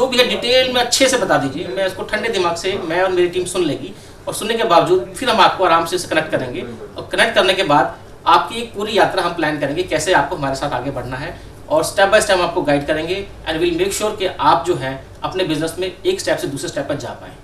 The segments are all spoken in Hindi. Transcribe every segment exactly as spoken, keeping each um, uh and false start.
जो भी है डिटेल में अच्छे से बता दीजिए, मैं उसको ठंडे दिमाग से, मैं और मेरी टीम सुन लेगी, और सुनने के बावजूद फिर हम आपको आराम से कनेक्ट करेंगे, और कनेक्ट करने के बाद आपकी एक पूरी यात्रा हम प्लान करेंगे कैसे आपको हमारे साथ आगे बढ़ना है, और स्टेप बाय स्टेप आपको गाइड करेंगे एंड विल मेक श्योर कि आप जो है अपने बिजनेस में एक स्टेप से दूसरे स्टेप पर जा पाएँ।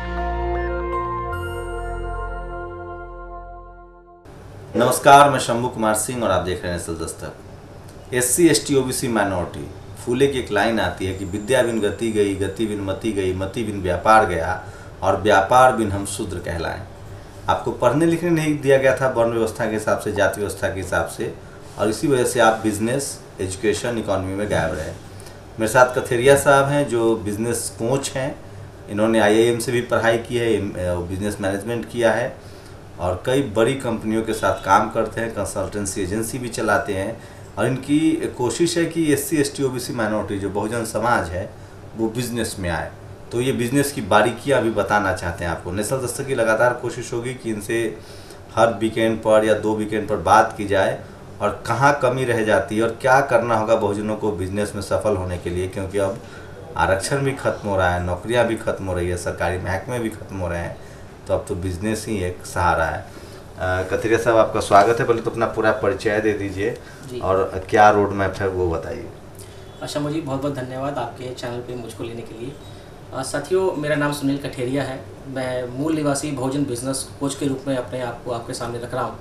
नमस्कार, मैं शंभू कुमार सिंह और आप देख रहे हैं नस्ल दस्तक। S C S T O B C minority, Phule की एक लाइन आती है कि विद्या बिन गति गई, गति बिन मति गई, मति बिन व्यापार गया, और व्यापार बिन हम शूद्र कहलाएं। आपको पढ़ने लिखने नहीं दिया गया था वर्ण व्यवस्था के हिसाब से, जाति व्यवस्था के हिसाब से, और इसी वजह से आप बिजनेस, एजुकेशन, इकॉनमी में गायब रहे। मेरे साथ कथेरिया साहब हैं जो बिजनेस कोच हैं। इन्होंने आई आई एम से भी पढ़ाई की है, बिजनेस मैनेजमेंट किया है, और कई बड़ी कंपनियों के साथ काम करते हैं, कंसल्टेंसी एजेंसी भी चलाते हैं। और इनकी कोशिश है कि S C S T O B C minority जो बहुजन समाज है वो बिज़नेस में आए। तो ये बिज़नेस की बारीकियां भी बताना चाहते हैं आपको। नेशनल दस्तक की लगातार कोशिश होगी कि इनसे हर वीकेंड पर या दो वीकेंड पर बात की जाए, और कहाँ कमी रह जाती है और क्या करना होगा बहुजनों को बिज़नेस में सफल होने के लिए, क्योंकि अब आरक्षण भी खत्म हो रहा है, नौकरियाँ भी खत्म हो रही है, सरकारी महकमे भी खत्म हो रहे हैं, तो अब तो बिजनेस ही एक सहारा है। कथेरिया साहब, आपका स्वागत है। पहले तो अपना पूरा परिचय दे दीजिए और क्या रोड मैप है वो बताइए। अच्छा मुझे बहुत बहुत धन्यवाद आपके चैनल पे मुझको लेने के लिए। आ, साथियों, मेरा नाम सुनील कठेरिया है। मैं मूल निवासी बहुजन बिजनेस कोच के रूप में अपने आप को आपके सामने रख रहा हूँ।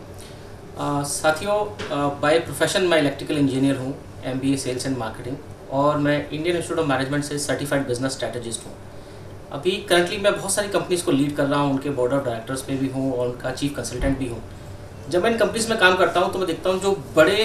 साथियों, बाय प्रोफेशन मैं इलेक्ट्रिकल इंजीनियर हूँ, M B A sales and marketing, और मैं इंडियन इंस्टीट्यूट ऑफ मैनेजमेंट से सर्टिफाइड बिजनेस स्ट्रेटेजिस्ट हूँ। अभी करंटली मैं बहुत सारी कंपनीज़ को लीड कर रहा हूँ, उनके बोर्ड ऑफ डायरेक्टर्स पे भी हूँ और उनका चीफ कंसल्टेंट भी हूँ। जब मैं इन कंपनीज़ में काम करता हूँ तो मैं देखता हूँ जो बड़े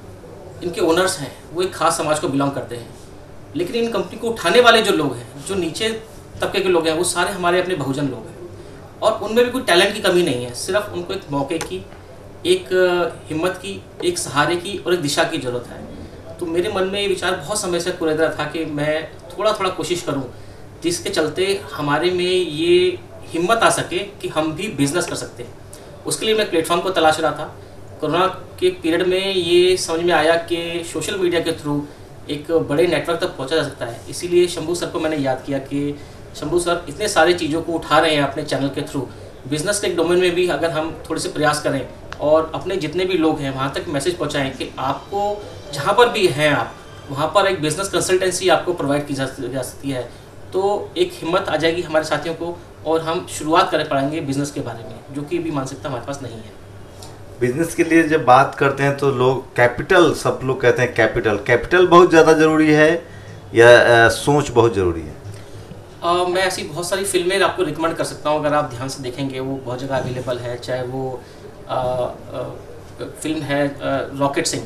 इनके ओनर्स हैं वो एक खास समाज को बिलोंग करते हैं, लेकिन इन कंपनी को उठाने वाले जो लोग हैं, जो नीचे तबके के लोग हैं, वो सारे हमारे अपने बहुजन लोग हैं, और उनमें भी कोई टैलेंट की कमी नहीं है। सिर्फ उनको एक मौके की, एक हिम्मत की, एक सहारे की और एक दिशा की ज़रूरत है। तो मेरे मन में ये विचार बहुत समय से कुरेद रहा था कि मैं थोड़ा थोड़ा कोशिश करूँ जिसके चलते हमारे में ये हिम्मत आ सके कि हम भी बिज़नेस कर सकते हैं। उसके लिए मैं प्लेटफॉर्म को तलाश रहा था। कोरोना के पीरियड में ये समझ में आया कि सोशल मीडिया के थ्रू एक बड़े नेटवर्क तक पहुंचा जा सकता है। इसीलिए शंभू सर को मैंने याद किया कि शंभू सर इतने सारे चीज़ों को उठा रहे हैं अपने चैनल के थ्रू। बिज़नेस के डोमेन में भी अगर हम थोड़े से प्रयास करें और अपने जितने भी लोग हैं वहाँ तक मैसेज पहुँचाएँ कि आपको जहाँ पर भी हैं आप, वहाँ पर एक बिज़नेस कंसल्टेंसी आपको प्रोवाइड की जा सकती है, तो एक हिम्मत आ जाएगी हमारे साथियों को, और हम शुरुआत कर पाएंगे बिजनेस के बारे में, जो कि भी मानसिकता हमारे पास नहीं है। बिजनेस के लिए जब बात करते हैं तो लोग कैपिटल, सब लोग कहते हैं कैपिटल कैपिटल बहुत ज़्यादा ज़रूरी है या आ, सोच बहुत ज़रूरी है? आ, मैं ऐसी बहुत सारी फिल्में आपको रिकमेंड कर सकता हूँ, अगर आप ध्यान से देखेंगे वो बहुत जगह अवेलेबल है। चाहे वो आ, आ, फिल्म है रॉकेट सिंह,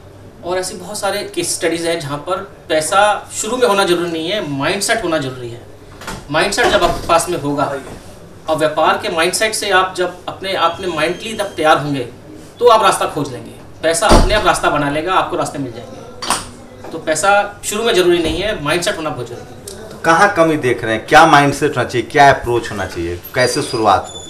और ऐसी बहुत सारे केस स्टडीज़ हैं जहाँ पर पैसा शुरू में होना जरूरी नहीं है, माइंडसेट होना जरूरी है। माइंडसेट जब आपके पास में होगा, और व्यापार के माइंडसेट से आप जब अपने आपने माइंडली तब तैयार होंगे तो आप रास्ता खोज लेंगे। पैसा अपने आप रास्ता बना लेगा, आपको रास्ते मिल जाएंगे। तो पैसा शुरू में जरूरी नहीं है, माइंडसेट होना बहुत जरूरी है। तो कहाँ कमी देख रहे हैं? क्या माइंडसेट होना चाहिए, क्या अप्रोच होना चाहिए, कैसे शुरुआत हो?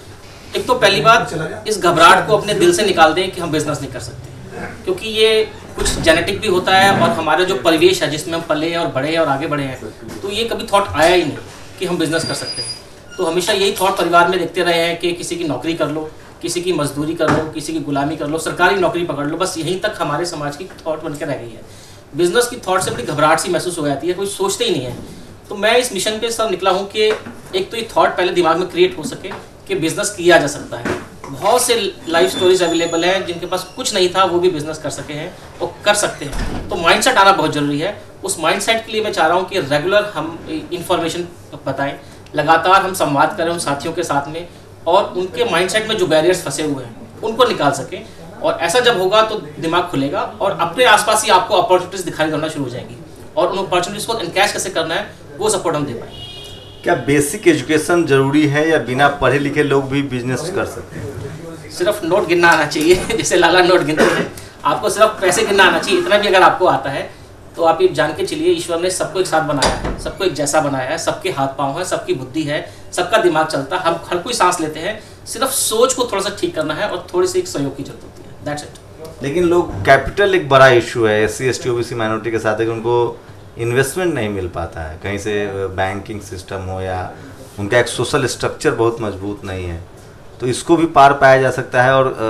एक तो पहली बात, इस घबराहट को अपने दिल से निकाल दें कि हम बिजनेस नहीं कर सकते, क्योंकि ये कुछ जेनेटिक भी होता है, और हमारा जो परिवेश है जिसमें हम पले और बड़े और आगे बढ़े हैं, तो ये कभी थॉट आया ही नहीं कि हम बिज़नेस कर सकते हैं। तो हमेशा यही थॉट परिवार में देखते रहे हैं कि किसी की नौकरी कर लो, किसी की मजदूरी कर लो, किसी की गुलामी कर लो, सरकारी नौकरी पकड़ लो, बस यहीं तक हमारे समाज की थॉट बनकर रह गई है। बिज़नेस की थॉट से बड़ी घबराहट सी महसूस हो जाती है, कोई सोचते ही नहीं है। तो मैं इस मिशन पे सब निकला हूँ कि एक तो ये थॉट पहले दिमाग में क्रिएट हो सके कि बिज़नेस किया जा सकता है। बहुत से लाइफ स्टोरीज अवेलेबल हैं जिनके पास कुछ नहीं था, वो भी बिजनेस कर सके हैं और कर सकते हैं। तो माइंडसेट आना बहुत ज़रूरी है। उस माइंडसेट के लिए मैं चाह रहा हूँ कि रेगुलर हम इंफॉर्मेशन बताएं, लगातार हम संवाद करें उन साथियों के साथ में, और उनके माइंडसेट में जो बैरियर्स फंसे हुए हैं उनको निकाल सकें। और ऐसा जब होगा तो दिमाग खुलेगा, और अपने आसपास ही आपको अपॉर्चुनिटीज़ दिखाई देना शुरू हो जाएंगी, और उन अपॉर्चुनिटीज़ को एनकैश कैसे करना है वो सपोर्ट हम दे पाएंगे। क्या बेसिक एजुकेशन जरूरी है या बिना पढ़े लिखे लोग भी बिजनेस कर सकते हैं? सिर्फ नोट गिनना आना चाहिए, जैसे लाला नोट गिनते हैं, आपको सिर्फ पैसे गिनना आना चाहिए। इतना भी अगर आपको आता है तो आप ये जान के चलिए, ईश्वर ने सबको एक साथ बनाया है, सबको एक जैसा बनाया है, सबके हाथ पाँव है, सबकी बुद्धि है, सबका दिमाग चलता है, हम हर कोई सांस लेते हैं। सिर्फ सोच को थोड़ा सा ठीक करना है और थोड़ी सी एक सहयोग की जरूरत होती है, दैट्स इट। लेकिन लोग कैपिटल एक बड़ा इशू है S C S T O B C minority के साथ है कि उनको इन्वेस्टमेंट नहीं मिल पाता है, कहीं से बैंकिंग सिस्टम हो या उनका एक सोशल स्ट्रक्चर बहुत मजबूत नहीं है, तो इसको भी पार पाया जा सकता है। और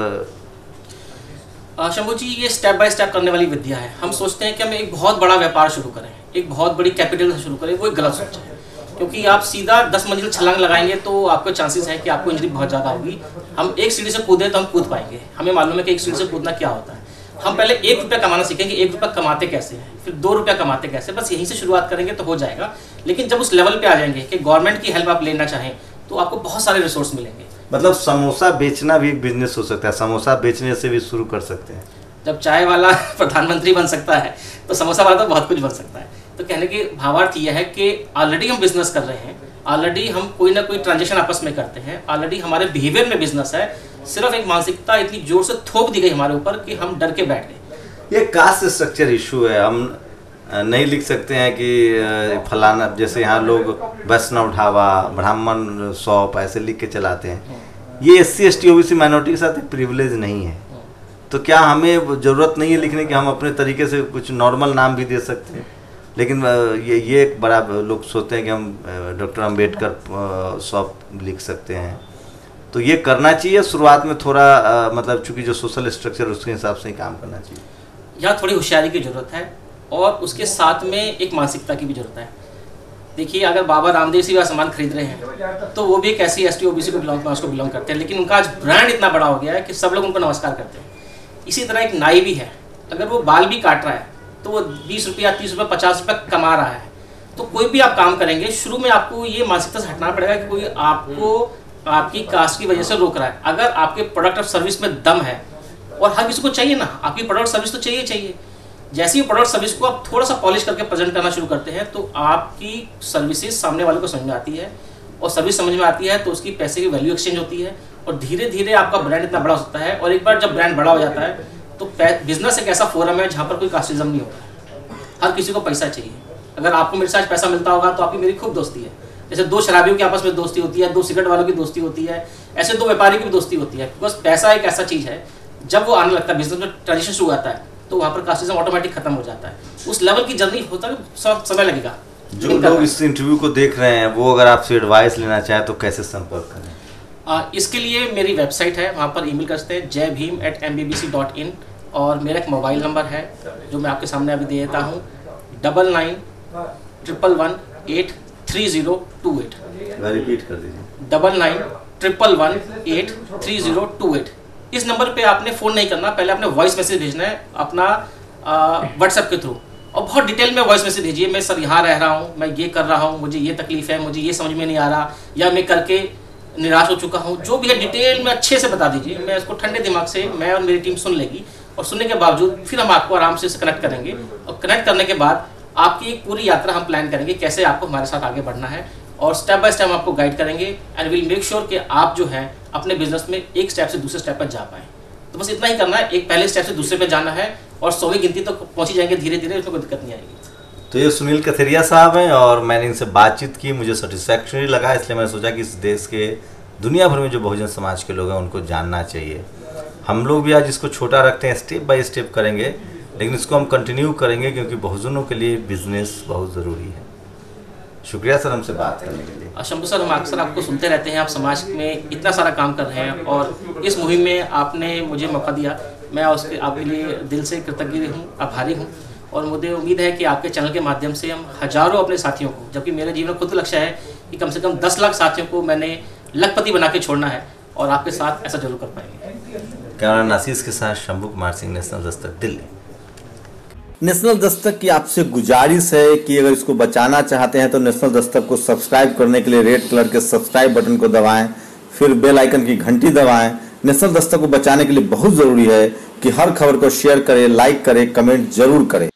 शंभू जी, ये स्टेप बाय स्टेप करने वाली विद्या है। हम सोचते हैं कि हम एक बहुत बड़ा व्यापार शुरू करें, एक बहुत बड़ी कैपिटल से शुरू करें, वो एक गलत सोच है। क्योंकि आप सीधा दस मंजिल छलांग लगाएंगे तो आपके चांसेस है कि आपको इंजरी बहुत ज़्यादा होगी। हम एक सीढ़ी से कूदे तो हम कूद पाएंगे, हमें मालूम है कि एक सीढ़ी से कूदना क्या होता है। हम पहले एक रुपया कमाना सीखेंगे, एक रुपया कमाते कैसे हैं, फिर दो रुपया कमाते कैसे, बस यहीं से शुरुआत करेंगे तो हो जाएगा। लेकिन जब उस लेवल पे आ जाएंगे कि गवर्नमेंट की हेल्प आप लेना चाहें तो आपको बहुत सारे रिसोर्स मिलेंगे। मतलब समोसा बेचना भी एक बिजनेस हो सकता है, समोसा बेचने से भी शुरू कर सकते हैं। जब चाय वाला प्रधानमंत्री बन सकता है तो समोसा वाला तो बहुत कुछ बन सकता है। तो कहने की भावार्थ यह है कि ऑलरेडी हम बिजनेस कर रहे हैं, ऑलरेडी हम कोई ना कोई ट्रांजेक्शन आपस में करते हैं, ऑलरेडी हमारे बिहेवियर में बिजनेस है। सिर्फ एक मानसिकता इतनी जोर से थोप दी गई हमारे ऊपर कि हम डर के बैठ गए। ये कास्ट स्ट्रक्चर इशू है। हम नहीं लिख सकते हैं कि फलाना, जैसे यहाँ लोग वैष्णव ढाबा, ब्राह्मण शॉप ऐसे लिख के चलाते हैं। ये S C S T O B C minority के साथ एक प्रिविलेज नहीं है, तो क्या हमें ज़रूरत नहीं है लिखने की? हम अपने तरीके से कुछ नॉर्मल नाम भी दे सकते हैं। लेकिन ये ये एक बड़ा लोग सोचते हैं कि हम डॉक्टर अम्बेडकर शॉप लिख सकते हैं, तो ये करना चाहिए शुरुआत में थोड़ा आ, मतलब चूंकि जो सोशल स्ट्रक्चर उसके हिसाब से ही काम करना चाहिए। यहाँ थोड़ी होशियारी की ज़रूरत है और उसके साथ में एक मानसिकता की भी ज़रूरत है। देखिए, अगर बाबा रामदेव सिंह सामान खरीद रहे हैं तो वो भी एक ऐसी S T O B C को बिलोंग को बिलोंग करते हैं, लेकिन उनका आज ब्रांड इतना बड़ा हो गया है कि सब लोग उनको नमस्कार करते हैं। इसी तरह एक नाई भी है, अगर वो बाल भी काट रहा है तो वो बीस रुपया, तीस रुपया, पचास रुपया कमा रहा है। तो कोई भी आप काम करेंगे, शुरू में आपको ये मानसिकता से हटना पड़ेगा कि कोई आपको आपकी कास्ट की वजह से रोक रहा है। अगर आपके प्रोडक्ट और सर्विस में दम है, और हर किसी को चाहिए ना, आपकी प्रोडक्ट सर्विस तो चाहिए चाहिए जैसे ही प्रोडक्ट सर्विस को आप थोड़ा सा पॉलिश करके प्रेजेंट करना शुरू करते हैं तो आपकी सर्विसेज सामने वाले को समझ में आती है, और सर्विस समझ में आती है तो उसकी पैसे की वैल्यू एक्सचेंज होती है, और धीरे धीरे आपका ब्रांड इतना बड़ा हो सकता है। और एक बार जब ब्रांड बड़ा हो जाता है तो बिजनेस एक ऐसा फोरम है जहाँ पर कोई कास्टिज्म नहीं होता है, हर किसी को पैसा चाहिए। अगर आपको मेरे साथ पैसा मिलता होगा तो आपकी मेरी खूब दोस्ती है। जैसे दो शराबियों की आपस में दोस्ती होती है, दो सिगरेट वालों की दोस्ती होती है, ऐसे दो व्यापारी की भी दोस्ती होती है। बस पैसा एक ऐसा चीज़ है, जब वो आने लगता है, बिजनेस में ट्रांजिशन शुरू आता है तो वहाँ पर कास्टिज्म ऑटोमेटिक खत्म हो जाता है। उस लेवल की जर्नी होता है, समय लगेगा। जो लोग इस इंटरव्यू को देख रहे हैं वो अगर आपसे एडवाइस लेना चाहें तो कैसे संपर्क करें? आ, इसके लिए मेरी वेबसाइट है, वहाँ पर ईमेल कर सकते हैं Jai Bhim at M B B C dot in, और मेरा एक मोबाइल नंबर है जो मैं आपके सामने अभी दे देता हूँ, double nine triple one eight three zero two eight. Repeat कर दीजिए। Double nine triple one eight three zero two eight. इस नंबर पे आपने फ़ोन नहीं करना, पहले आपने वॉइस मैसेज भेजना है अपना व्हाट्सएप के थ्रू, और बहुत डिटेल में वॉइस मैसेज भेजिए। मैं सर यहाँ रह रहा हूँ, मैं ये कर रहा हूँ, मुझे ये तकलीफ है, मुझे ये समझ में नहीं आ रहा, या मैं करके निराश हो चुका हूँ, जो भी है डिटेल में अच्छे से बता दीजिए। मैं उसको ठंडे दिमाग से, मैं और मेरी टीम सुन लेगी, और सुनने के बावजूद फिर हम आपको आराम से कनेक्ट करेंगे, और कनेक्ट करने के बाद आपकी एक पूरी यात्रा हम प्लान करेंगे कैसे आपको हमारे साथ आगे बढ़ना है, और स्टेप बाय स्टेप आपको गाइड करेंगे, एंड विल मेक श्योर कि आप जो है अपने बिजनेस में एक स्टेप से दूसरे स्टेप पर जा पाएँ। तो बस इतना ही करना है, एक पहले स्टेप से दूसरे पे जाना है, और सौवीं गिनती तक तो पहुँची जाएंगे धीरे धीरे, उसमें कोई दिक्कत नहीं आएगी। तो ये सुनील कथेरिया साहब हैं, और मैंने इनसे बातचीत की, मुझे सेटिस्फैक्टरी लगा, इसलिए मैंने सोचा कि इस देश के दुनिया भर में जो बहुजन समाज के लोग हैं उनको जानना चाहिए। हम लोग भी आज इसको छोटा रखते हैं, स्टेप बाय स्टेप करेंगे, लेकिन इसको हम कंटिन्यू करेंगे क्योंकि बहुजनों के लिए बिजनेस बहुत ज़रूरी है। शुक्रिया सर हमसे बात करने के लिए। शंभू सर, हम अक्सर आपको सुनते रहते हैं, आप समाज में इतना सारा काम कर रहे हैं, और इस मुहिम में आपने मुझे मौका दिया, मैं उसके आपके लिए दिल से कृतज्ञ हूँ, आभारी हूँ। और मुझे उम्मीद है कि आपके चैनल के माध्यम से हम हज़ारों अपने साथियों को, जबकि मेरे जीवन में खुद लक्ष्य है कि कम से कम दस लाख साथियों को मैंने लखपति बना के छोड़ना है, और आपके साथ ऐसा जरूर कर पाएंगे। कैमरा नासिस के साथ शंभू कुमार सिंह, नेशनल दस्तक, दिल्ली। नेशनल दस्तक की आपसे गुजारिश है कि अगर इसको बचाना चाहते हैं तो नेशनल दस्तक को सब्सक्राइब करने के लिए रेड कलर के सब्सक्राइब बटन को दबाएं, फिर बेल आइकन की घंटी दबाएं। नेशनल दस्तक को बचाने के लिए बहुत ज़रूरी है कि हर खबर को शेयर करें, लाइक करें, कमेंट जरूर करें।